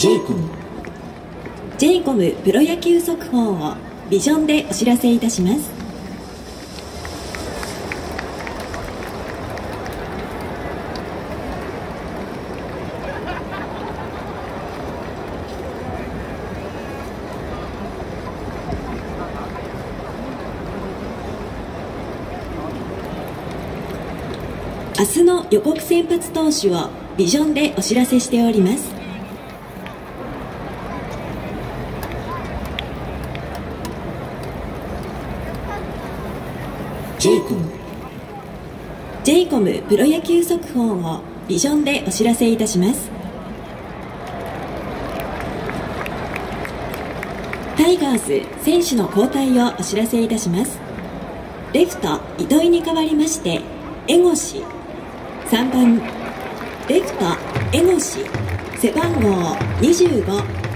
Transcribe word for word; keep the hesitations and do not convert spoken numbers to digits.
ジェイコムジェイコム プロ野球速報をビジョンでお知らせいたします。明日の予告先発投手をビジョンでお知らせしております。 ジェイコムジェイコム プロ野球速報をビジョンでお知らせいたします。タイガース選手の交代をお知らせいたします。レフト糸井に代わりまして江越、さんばんレフト江越、背番号にじゅうご。